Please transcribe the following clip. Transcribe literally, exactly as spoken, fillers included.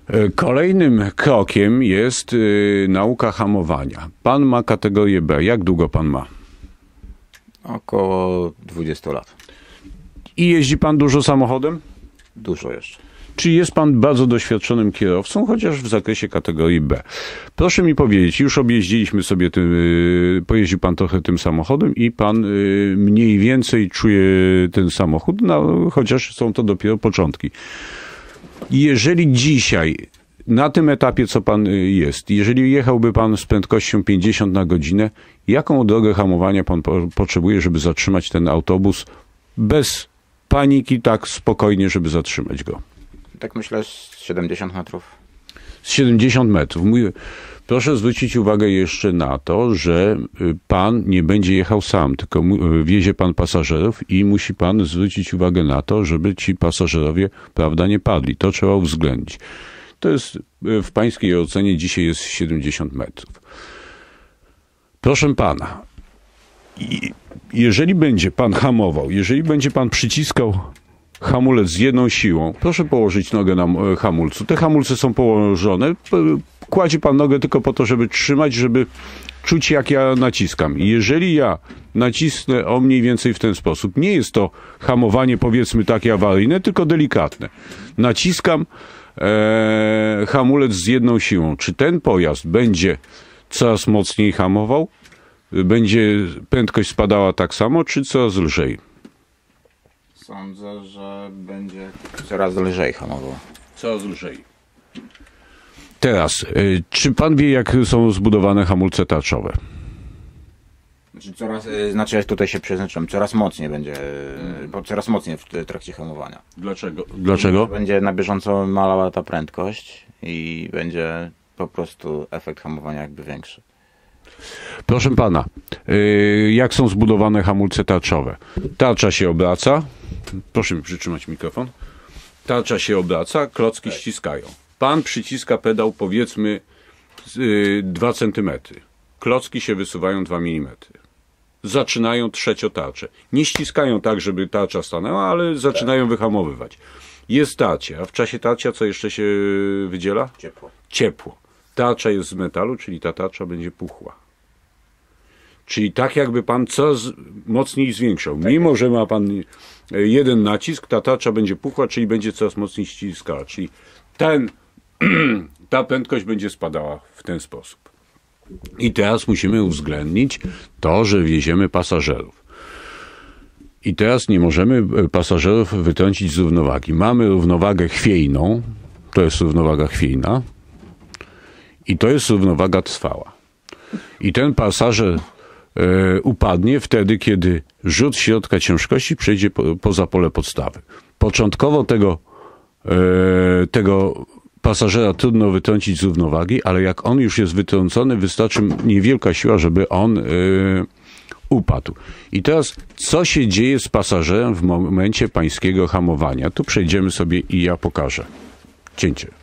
Kolejnym krokiem jest y, nauka hamowania. Pan ma kategorię B. Jak długo pan ma? Około dwudziestu lat. I jeździ pan dużo samochodem? Dużo jeszcze. Czy jest pan bardzo doświadczonym kierowcą, chociaż w zakresie kategorii B? Proszę mi powiedzieć, już objeździliśmy sobie, tym, y, pojeździł pan trochę tym samochodem i pan y, mniej więcej czuje ten samochód, no, chociaż są to dopiero początki. Jeżeli dzisiaj, na tym etapie, co pan jest, jeżeli jechałby pan z prędkością pięćdziesiąt na godzinę, jaką drogę hamowania pan po, potrzebuje, żeby zatrzymać ten autobus bez paniki, tak spokojnie, żeby zatrzymać go? Tak myślę, siedemdziesiąt metrów. Z siedemdziesiąt metrów. Mówię, proszę zwrócić uwagę jeszcze na to, że pan nie będzie jechał sam, tylko wiezie pan pasażerów i musi pan zwrócić uwagę na to, żeby ci pasażerowie, prawda, nie padli. To trzeba uwzględnić. To jest w pańskiej ocenie dzisiaj jest siedemdziesiąt metrów. Proszę pana, jeżeli będzie pan hamował, jeżeli będzie pan przyciskał hamulec z jedną siłą, proszę położyć nogę na hamulcu. Te hamulce są położone. Kładzie pan nogę tylko po to, żeby trzymać, żeby czuć, jak ja naciskam. I jeżeli ja nacisnę o mniej więcej w ten sposób, nie jest to hamowanie, powiedzmy, takie awaryjne, tylko delikatne. Naciskam e, hamulec z jedną siłą. Czy ten pojazd będzie coraz mocniej hamował? Będzie prędkość spadała tak samo, czy coraz lżej? Sądzę, że będzie coraz lżej hamował. Coraz lżej. Teraz, y, czy pan wie, jak są zbudowane hamulce tarczowe? Znaczy, coraz, znaczy ja tutaj się przeznaczam, coraz mocniej będzie, bo coraz mocniej w trakcie hamowania. Dlaczego? Dlaczego? Będzie na bieżąco malała ta prędkość i będzie po prostu efekt hamowania jakby większy. Proszę pana, y, jak są zbudowane hamulce tarczowe? Tarcza się obraca. Proszę mi przytrzymać mikrofon. Tarcza się obraca, klocki ściskają. Pan przyciska pedał, powiedzmy, y, dwa centymetry. Klocki się wysuwają dwa milimetry. Zaczynają trzeciotarczę. Nie ściskają tak, żeby tarcza stanęła, ale zaczynają wyhamowywać. Jest tarcie, a w czasie tarcia co jeszcze się wydziela? Ciepło. Ciepło. Tarcza jest z metalu, czyli ta tarcza będzie puchła. Czyli tak jakby pan coraz mocniej zwiększał. Mimo że ma pan jeden nacisk, ta tarcza będzie puchła, czyli będzie coraz mocniej ściskała. Czyli ten, ta prędkość będzie spadała w ten sposób. I teraz musimy uwzględnić to, że wieziemy pasażerów. I teraz nie możemy pasażerów wytrącić z równowagi. Mamy równowagę chwiejną, to jest równowaga chwiejna i to jest równowaga trwała. I ten pasażer e, upadnie wtedy, kiedy rzut środka ciężkości przejdzie po, poza pole podstawy. Początkowo tego, e, tego pasażera trudno wytrącić z równowagi, ale jak on już jest wytrącony, wystarczy niewielka siła, żeby on e, upadł. I teraz, co się dzieje z pasażerem w momencie pańskiego hamowania? Tu przejdziemy sobie i ja pokażę. Cięcie.